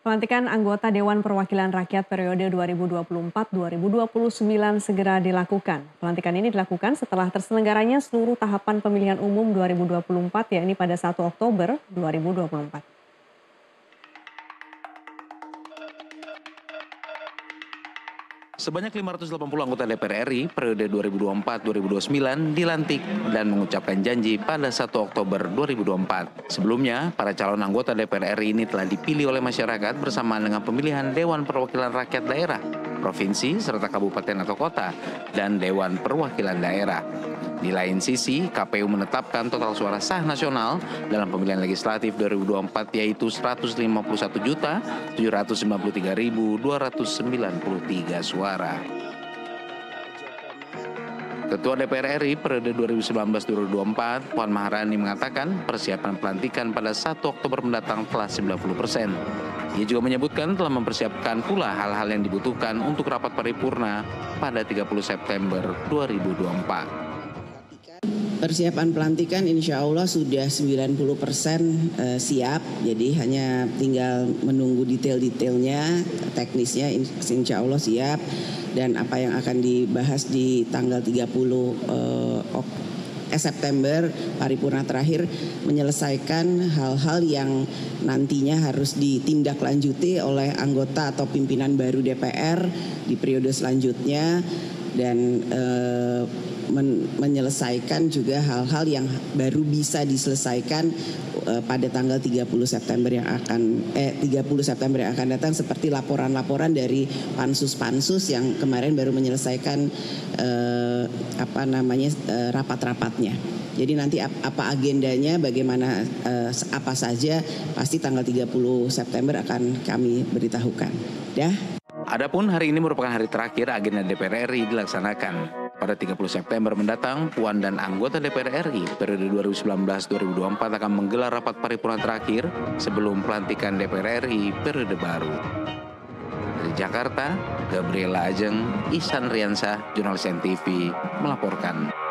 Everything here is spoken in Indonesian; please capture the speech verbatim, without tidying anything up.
Pelantikan anggota Dewan Perwakilan Rakyat periode dua ribu dua puluh empat sampai dua ribu dua puluh sembilan segera dilakukan. Pelantikan ini dilakukan setelah terselenggaranya seluruh tahapan pemilihan umum dua ribu dua puluh empat, yakni pada satu Oktober dua ribu dua puluh empat. Sebanyak lima ratus delapan puluh anggota D P R R I periode dua ribu dua puluh empat sampai dua ribu dua puluh sembilan dilantik dan mengucapkan janji pada satu Oktober dua ribu dua puluh empat. Sebelumnya, para calon anggota D P R R I ini telah dipilih oleh masyarakat bersamaan dengan pemilihan Dewan Perwakilan Rakyat Daerah, Provinsi, serta Kabupaten atau Kota, dan Dewan Perwakilan Daerah. Di lain sisi, K P U menetapkan total suara sah nasional dalam pemilihan legislatif dua ribu dua puluh empat yaitu seratus lima puluh satu juta tujuh ratus sembilan puluh tiga ribu dua ratus sembilan puluh tiga suara. Ketua D P R R I periode dua ribu sembilan belas sampai dua ribu dua puluh empat, Puan Maharani mengatakan persiapan pelantikan pada satu Oktober mendatang telah sembilan puluh persen. Ia juga menyebutkan telah mempersiapkan pula hal-hal yang dibutuhkan untuk rapat paripurna pada tiga puluh September dua ribu dua puluh empat. Persiapan pelantikan insya Allah sudah sembilan puluh persen siap, jadi hanya tinggal menunggu detail-detailnya, teknisnya insya Allah siap. Dan apa yang akan dibahas di tanggal tiga puluh September paripurna terakhir menyelesaikan hal-hal yang nantinya harus ditindaklanjuti oleh anggota atau pimpinan baru D P R di periode selanjutnya, dan eh, men menyelesaikan juga hal-hal yang baru bisa diselesaikan uh, pada tanggal tiga puluh September yang akan eh tiga puluh September yang akan datang, seperti laporan-laporan dari pansus-pansus yang kemarin baru menyelesaikan uh, apa namanya uh, rapat-rapatnya. Jadi nanti ap apa agendanya, bagaimana uh, apa saja, pasti tanggal tiga puluh September akan kami beritahukan. Dah. Adapun hari ini merupakan hari terakhir agenda D P R R I dilaksanakan. Pada tiga puluh September mendatang, Puan dan anggota D P R R I periode dua ribu sembilan belas sampai dua ribu dua puluh empat akan menggelar rapat paripurna terakhir sebelum pelantikan D P R R I periode baru. Dari Jakarta, Gabriela Ajeng, Ihsan Riansah, Jurnalis N T V melaporkan.